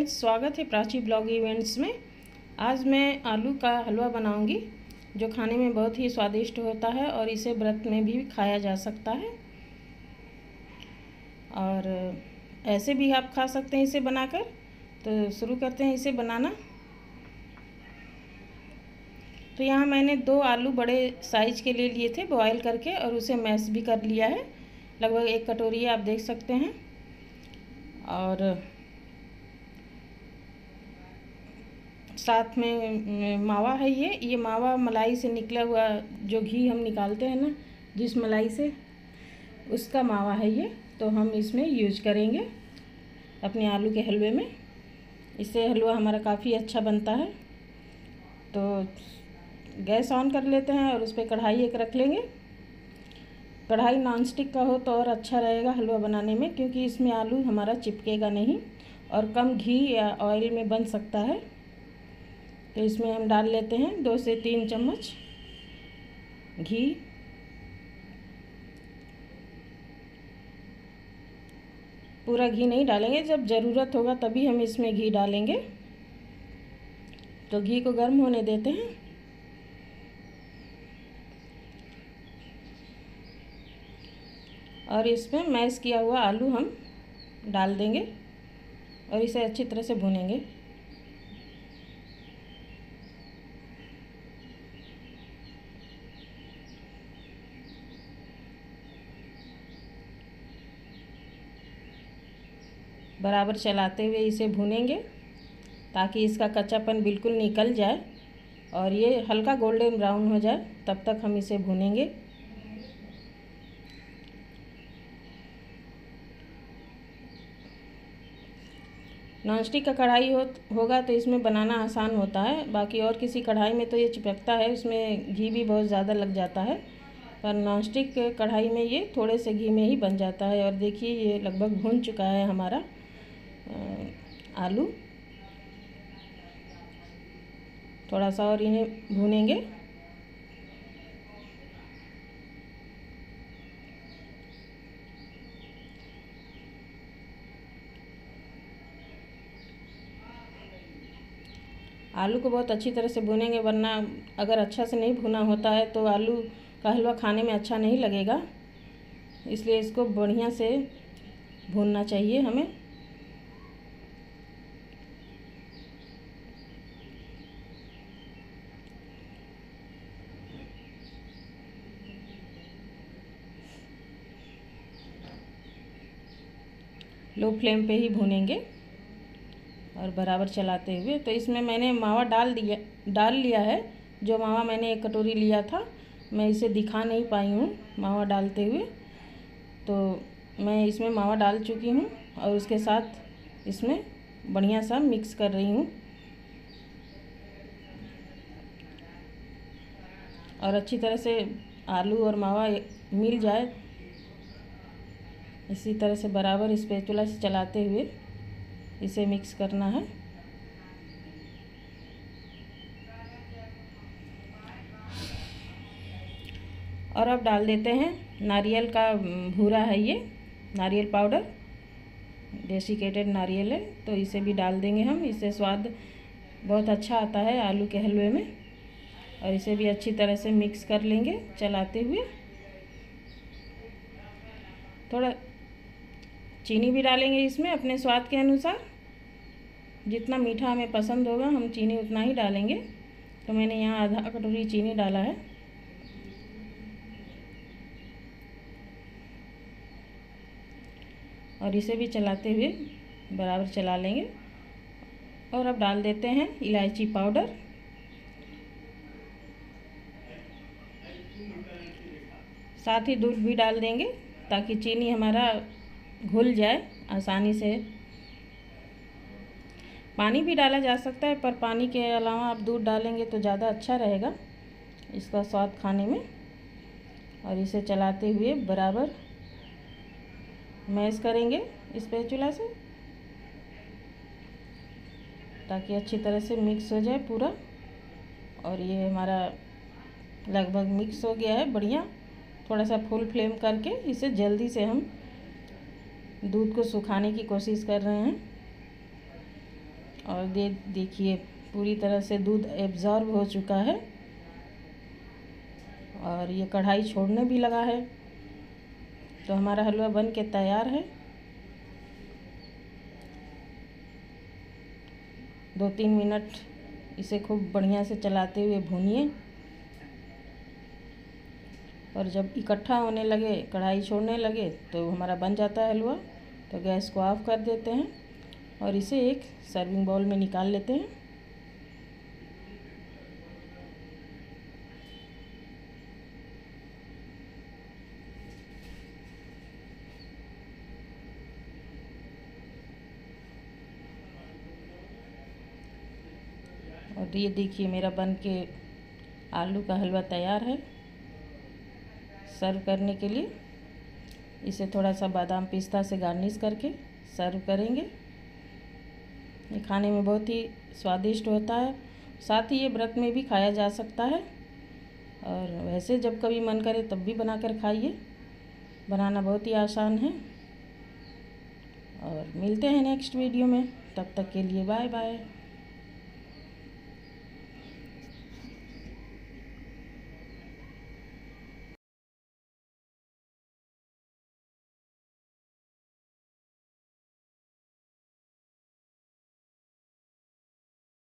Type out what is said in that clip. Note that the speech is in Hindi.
फ्रेंड्स, स्वागत है प्राची ब्लॉग इवेंट्स में। आज मैं आलू का हलवा बनाऊंगी जो खाने में बहुत ही स्वादिष्ट होता है और इसे व्रत में भी खाया जा सकता है और ऐसे भी आप खा सकते हैं इसे बनाकर। तो शुरू करते हैं इसे बनाना। तो यहाँ मैंने 2 आलू बड़े साइज के ले लिए थे बॉयल करके और उसे मैश भी कर लिया है। लगभग 1 कटोरी आप देख सकते हैं। और साथ में मावा है। ये मावा मलाई से निकला हुआ, जो घी हम निकालते हैं ना जिस मलाई से, उसका मावा है ये। तो हम इसमें यूज करेंगे अपने आलू के हलवे में। इससे हलवा हमारा काफ़ी अच्छा बनता है। तो गैस ऑन कर लेते हैं और उस पर कढ़ाई एक रख लेंगे। कढ़ाई नॉनस्टिक का हो तो और अच्छा रहेगा हलवा बनाने में, क्योंकि इसमें आलू हमारा चिपकेगा नहीं और कम घी या ऑयल में बन सकता है। तो इसमें हम डाल लेते हैं 2 से 3 चम्मच घी। पूरा घी नहीं डालेंगे, जब ज़रूरत होगा तभी हम इसमें घी डालेंगे। तो घी को गर्म होने देते हैं। और इसमें मैश किया हुआ आलू हम डाल देंगे और इसे अच्छी तरह से भूनेंगे। बराबर चलाते हुए इसे भूनेंगे ताकि इसका कच्चापन बिल्कुल निकल जाए और ये हल्का गोल्डन ब्राउन हो जाए, तब तक हम इसे भूनेंगे। नॉनस्टिक का कढ़ाई होगा तो इसमें बनाना आसान होता है। बाकी और किसी कढ़ाई में तो ये चिपकता है, उसमें घी भी बहुत ज़्यादा लग जाता है। पर नॉनस्टिक कढ़ाई में ये थोड़े से घी में ही बन जाता है। और देखिए ये लगभग भून चुका है हमारा आलू। थोड़ा सा और इन्हें भूनेंगे। आलू को बहुत अच्छी तरह से भूनेंगे, वरना अगर अच्छा से नहीं भुना होता है तो आलू का हलवा खाने में अच्छा नहीं लगेगा। इसलिए इसको बढ़िया से भूनना चाहिए हमें। लो फ्लेम पे ही भूनेंगे और बराबर चलाते हुए। तो इसमें मैंने मावा डाल लिया है। जो मावा मैंने 1 कटोरी लिया था, मैं इसे दिखा नहीं पाई हूँ मावा डालते हुए। तो मैं इसमें मावा डाल चुकी हूँ और उसके साथ इसमें बढ़िया सा मिक्स कर रही हूँ और अच्छी तरह से आलू और मावा मिल जाए। इसी तरह से बराबर स्पैचुला से चलाते हुए इसे मिक्स करना है। और अब डाल देते हैं नारियल का भूरा है, ये नारियल पाउडर, डेसिकेटेड नारियल है। तो इसे भी डाल देंगे हम। इससे स्वाद बहुत अच्छा आता है आलू के हलवे में। और इसे भी अच्छी तरह से मिक्स कर लेंगे चलाते हुए। थोड़ा चीनी भी डालेंगे इसमें अपने स्वाद के अनुसार। जितना मीठा हमें पसंद होगा हम चीनी उतना ही डालेंगे। तो मैंने यहाँ आधा कटोरी चीनी डाला है। और इसे भी चलाते हुए बराबर चला लेंगे। और अब डाल देते हैं इलायची पाउडर। साथ ही दूध भी डाल देंगे ताकि चीनी हमारा घुल जाए आसानी से। पानी भी डाला जा सकता है, पर पानी के अलावा आप दूध डालेंगे तो ज़्यादा अच्छा रहेगा इसका स्वाद खाने में। और इसे चलाते हुए बराबर मैश करेंगे स्पैचुला से ताकि अच्छी तरह से मिक्स हो जाए पूरा। और ये हमारा लगभग मिक्स हो गया है बढ़िया। थोड़ा सा फुल फ्लेम करके इसे जल्दी से हम दूध को सुखाने की कोशिश कर रहे हैं। और देखिए पूरी तरह से दूध एब्जॉर्ब हो चुका है और ये कढ़ाई छोड़ने भी लगा है। तो हमारा हलवा बन के तैयार है। 2-3 मिनट इसे खूब बढ़िया से चलाते हुए भूनिए और जब इकट्ठा होने लगे, कढ़ाई छोड़ने लगे, तो हमारा बन जाता है हलवा। तो गैस को ऑफ कर देते हैं और इसे एक सर्विंग बाउल में निकाल लेते हैं। और ये देखिए मेरा बन के आलू का हलवा तैयार है सर्व करने के लिए। इसे थोड़ा सा बादाम पिस्ता से गार्निश करके सर्व करेंगे। ये खाने में बहुत ही स्वादिष्ट होता है। साथ ही ये व्रत में भी खाया जा सकता है और वैसे जब कभी मन करे तब भी बनाकर खाइए। बनाना बहुत ही आसान है। और मिलते हैं नेक्स्ट वीडियो में, तब तक के लिए बाय बाय।